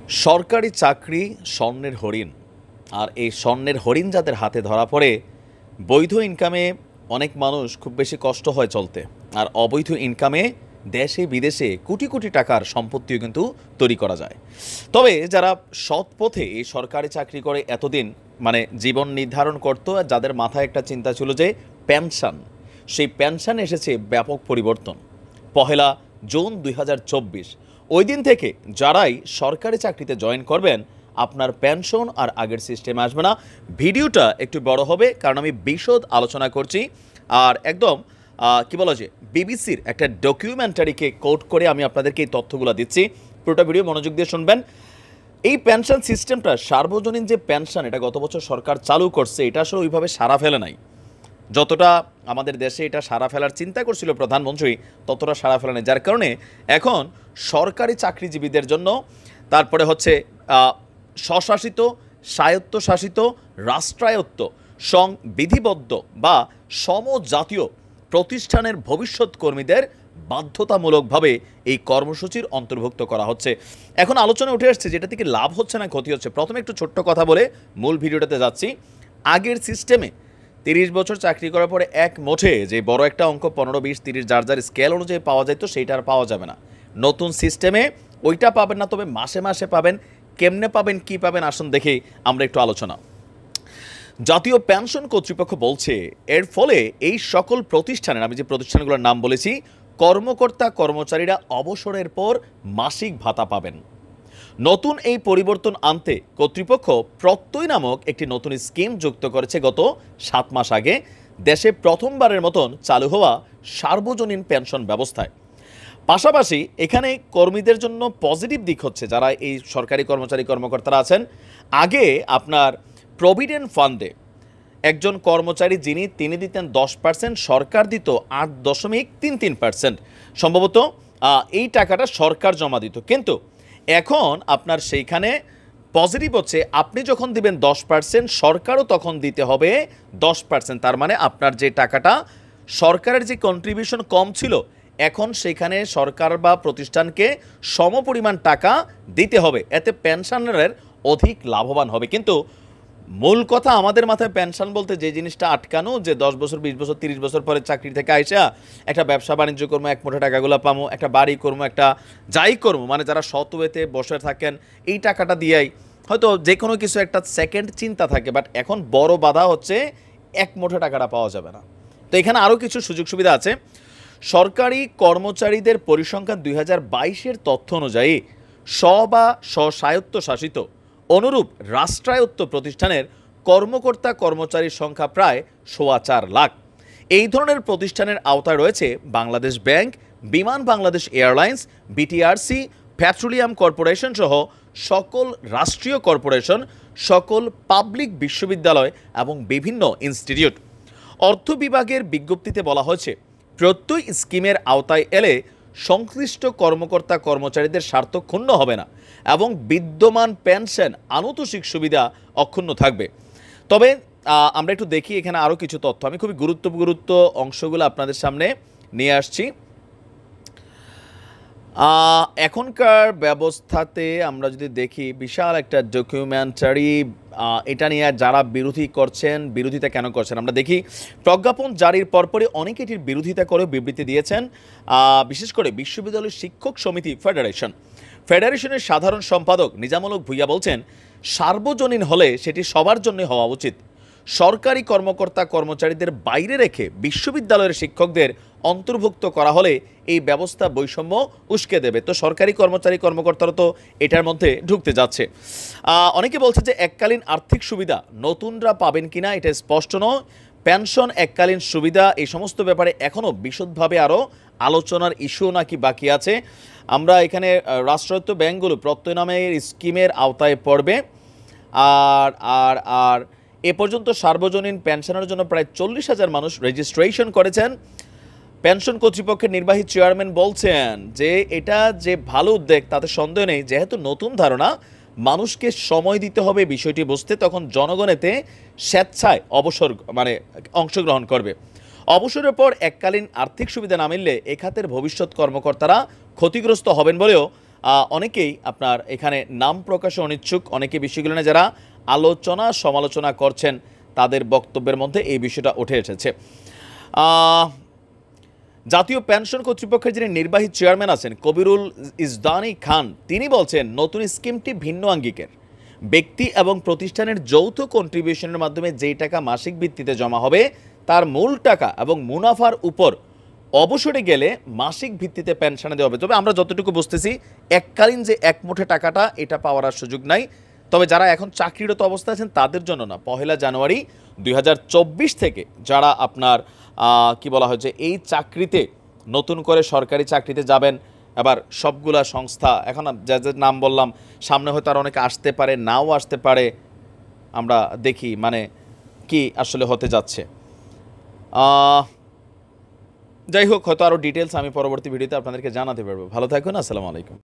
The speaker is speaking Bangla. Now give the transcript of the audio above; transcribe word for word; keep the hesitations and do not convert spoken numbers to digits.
সরকারি চাকরি স্বর্ণের হরিণ। আর এই স্বর্ণের হরিণ যাদের হাতে ধরা পড়ে, বৈধ ইনকামে অনেক মানুষ খুব বেশি কষ্ট হয় চলতে, আর অবৈধ ইনকামে দেশে বিদেশে কোটি কোটি টাকার সম্পত্তিও কিন্তু তৈরি করা যায়। তবে যারা সৎ পথে এই সরকারি চাকরি করে এতদিন মানে জীবন নির্ধারণ করতো, আর যাদের মাথায় একটা চিন্তা ছিল যে পেনশন, সেই পেনশন এসেছে ব্যাপক পরিবর্তন। পহেলা জুন দুই হাজার চব্বিশ ওই দিন থেকে যারাই সরকারি চাকরিতে জয়েন করবেন, আপনার পেনশন আর আগের সিস্টেমে আসবে না। ভিডিওটা একটু বড় হবে কারণ আমি বিশদ আলোচনা করছি, আর একদম কি বলা যায় বিবিসির একটা ডকুমেন্টারিকে কোট করে আমি আপনাদেরকে এই তথ্যগুলো দিচ্ছি। পুরোটা ভিডিও মনোযোগ দিয়ে শুনবেন। এই পেনশন সিস্টেমটা, সার্বজনীন যে পেনশন, এটা গত বছর সরকার চালু করছে, এটা আসলে ওইভাবে সারা ফেলে নাই। যতটা আমাদের দেশে এটা সারা ফেলার চিন্তা করছিল প্রধানমন্ত্রী, ততটা সারা ফেলে নাই। যার কারণে এখন সরকারি চাকরিজীবীদের জন্য, তারপরে হচ্ছে স্বশাসিত, স্বায়ত্তশাসিত, রাষ্ট্রায়ত্ত, সংবিধিবদ্ধ বা সমজাতীয় প্রতিষ্ঠানের ভবিষ্যৎ কর্মীদের বাধ্যতামূলকভাবে এই কর্মসূচির অন্তর্ভুক্ত করা হচ্ছে। এখন আলোচনা উঠে আসছে যেটা থেকে লাভ হচ্ছে না ক্ষতি হচ্ছে। প্রথমে একটু ছোট্ট কথা বলে মূল ভিডিওটাতে যাচ্ছি। আগের সিস্টেমে তিরিশ বছর চাকরি করার পরে এক মুঠে যে বড় একটা অঙ্ক পনেরো বিশ তিরিশ যার যার স্কেল অনুযায়ী পাওয়া যায়, তো সেইটা আর পাওয়া যাবে না। নতুন সিস্টেমে ওইটা পাবেন না, তবে মাসে মাসে পাবেন। কেমনে পাবেন, কি পাবেন, আসুন দেখে আমরা একটু আলোচনা। জাতীয় পেনশন কর্তৃপক্ষ বলছে এর ফলে এই সকল প্রতিষ্ঠানের, আমি যে প্রতিষ্ঠানগুলোর নাম বলেছি, কর্মকর্তা কর্মচারীরা অবসরের পর মাসিক ভাতা পাবেন। নতুন এই পরিবর্তন আনতে কর্তৃপক্ষ প্রত্যয় নামক একটি নতুন স্কিম যুক্ত করেছে গত সাত মাস আগে দেশে প্রথমবারের মতন চালু হওয়া সার্বজনীন পেনশন ব্যবস্থায়। পাশাপাশি এখানে কর্মীদের জন্য পজিটিভ দিক হচ্ছে, যারা এই সরকারি কর্মচারী কর্মকর্তারা আছেন, আগে আপনার প্রভিডেন্ট ফান্ডে একজন কর্মচারী যিনি তিনি দিতেন দশ পার্সেন্ট, সরকার দিত আট দশমিক তিন তিন পার্সেন্ট সম্ভবত, এই টাকাটা সরকার জমা দিত। কিন্তু এখন আপনার সেইখানে পজিটিভ হচ্ছে, আপনি যখন দিবেন দশ পার্সেন্ট, সরকারও তখন দিতে হবে দশ পার্সেন্ট। তার মানে আপনার যে টাকাটা সরকারের যে কন্ট্রিবিউশন কম ছিল, এখন সেখানে সরকার বা প্রতিষ্ঠানকে সমপরিমাণ টাকা দিতে হবে। এতে পেনশনারের অধিক লাভবান হবে। কিন্তু মূল কথা, আমাদের মাথায় পেনশন বলতে যে জিনিসটা আটকানো, যে দশ বছর বিশ বছর তিরিশ বছর পরে চাকরি থেকে আইসা একটা ব্যবসা বাণিজ্য করবো, এক মুঠো টাকাগুলো পাবো, একটা বাড়ি করবো, একটা যাই করবো, মানে যারা সৎ ওয়েতে বসে থাকেন এই টাকাটা দিয়েই হয়তো যে কোনো কিছু একটা সেকেন্ড চিন্তা থাকে। বাট এখন বড় বাধা হচ্ছে এক মুঠো টাকাটা পাওয়া যাবে না। তো এখানে আরও কিছু সুযোগ সুবিধা আছে। সরকারি কর্মচারীদের পরিসংখ্যান দুই হাজার বাইশের তথ্য অনুযায়ী স্ব বা স্বস্বায়ত্তশাসিত অনুরূপ রাষ্ট্রায়ত্ত প্রতিষ্ঠানের কর্মকর্তা কর্মচারীর সংখ্যা প্রায় সোয়া চার লাখ। এই ধরনের প্রতিষ্ঠানের আওতায় রয়েছে Bangladesh bank, Biman Bangladesh airlines, BTRC, petroleum corporation সহ সকল রাষ্ট্রীয় কর্পোরেশন, সকল পাবলিক বিশ্ববিদ্যালয় এবং বিভিন্ন ইনস্টিটিউট। অর্থ বিভাগের বিজ্ঞপ্তিতে বলা হয়েছে, প্রত্যয় স্কিমের আওতায় এলে সংশ্লিষ্ট কর্মকর্তা কর্মচারীদের স্বার্থ ক্ষুণ্ণ হবে না এবং বিদ্যমান পেনশন আনুতোষিক সুবিধা অক্ষুণ্ণ থাকবে। তবে আমরা একটু দেখি এখানে আরও কিছু তথ্য, আমি খুবই গুরুত্ব গুরুত্ব অংশগুলো আপনাদের সামনে নিয়ে আসছি। এখনকার ব্যবস্থাতে আমরা যদি দেখি, বিশাল একটা ডকুমেন্টারি, এটা নিয়ে যারা বিরোধী করছেন, বিরোধিতা কেন করছেন আমরা দেখি। প্রজ্ঞাপন জারির পরপরই অনেকে এটির বিরোধিতা করে বিবৃতি দিয়েছেন। বিশেষ করে বিশ্ববিদ্যালয় শিক্ষক সমিতি ফেডারেশন ফেডারেশনের সাধারণ সম্পাদক নিজামুল হক ভূঁইয়া বলছেন, সার্বজনীন হলে সেটি সবার জন্য হওয়া উচিত। সরকারি কর্মকর্তা কর্মচারীদের বাইরে রেখে বিশ্ববিদ্যালয়ের শিক্ষকদের অন্তর্ভুক্ত করা হলে এই ব্যবস্থা বৈষম্য উস্কে দেবে। তো সরকারি কর্মচারী কর্মকর্তারা তো এটার মধ্যে ঢুকতে যাচ্ছে। অনেকে বলছে যে এককালীন আর্থিক সুবিধা নতুনরা পাবেন কিনা এটা স্পষ্ট নয়। পেনশন, এককালীন সুবিধা, এই সমস্ত ব্যাপারে এখনও বিশদভাবে আরও আলোচনার ইস্যু নাকি বাকি আছে। আমরা এখানে রাষ্ট্রায়ত্ত ব্যাংকগুলো প্রত্যয় নামের স্কিমের আওতায় পড়বে। আর আর আর এ পর্যন্ত সার্বজনীন পেনশনের জন্য প্রায় চল্লিশ হাজার মানুষ রেজিস্ট্রেশন করেছেন। পেনশন কর্তৃপক্ষের নির্বাহী চেয়ারম্যান বলছেন যে এটা যে ভালো উদ্যোগ তাতে সন্দেহ নেই, যেহেতু নতুন ধারণা, মানুষকে সময় দিতে হবে বিষয়টি বুঝতে, তখন জনগণ এতে স্বেচ্ছায় অবসর মানে অংশগ্রহণ করবে। অবসরের পর এককালীন আর্থিক সুবিধা না মিললে এ খাতের ভবিষ্যৎ কর্মকর্তারা ক্ষতিগ্রস্ত হবেন বলেও আহ, অনেকেই আপনার এখানে নাম প্রকাশে অনিচ্ছুক। অনেকে বিষয়গুলো নিয়ে যারা আলোচনা সমালোচনা করছেন তাদের বক্তব্যের মধ্যে এই বিষয়টা উঠে এসেছে। আহ, জাতীয় পেনশন কর্তৃপক্ষের যিনি নির্বাহী চেয়ারম্যান আছেন কবিরুল ইসদানি খান, তিনি বলছেন নতুন স্কিমটি ভিন্ন আঙ্গিকের। ব্যক্তি এবং প্রতিষ্ঠানের যৌথ কন্ট্রিবিউশনের মাধ্যমে যেই টাকা মাসিক ভিত্তিতে জমা হবে তার মূল টাকা এবং মুনাফার উপর অবসরে গেলে মাসিক ভিত্তিতে পেনশনে দেওয়া হবে। তবে আমরা যতটুকু বুঝতেছি এককালীন যে এক মুঠে টাকাটা এটা পাওয়ার আর সুযোগ নাই। তবে যারা এখন চাকরিরত অবস্থায় আছেন তাদের জন্য না, পহেলা জানুয়ারি দুই হাজার চব্বিশ থেকে যারা আপনার আহ, কি বলা হয়েছে এই চাকরিতে নতুন করে সরকারি চাকরিতে যাবেন, এবার সবগুলা সংস্থা এখন যাদের নাম বললাম সামনে হয়তো আর অনেকে আসতে পারে, নাও আসতে পারে, আমরা দেখি মানে কি আসলে হতে যাচ্ছে। আহ, যাই হোক, হয়তো আরও ডিটেলস আমি পরবর্তী ভিডিওতে আপনাদেরকে জানাতে পারবো। ভালো থাকুন, আসসালামু আলাইকুম।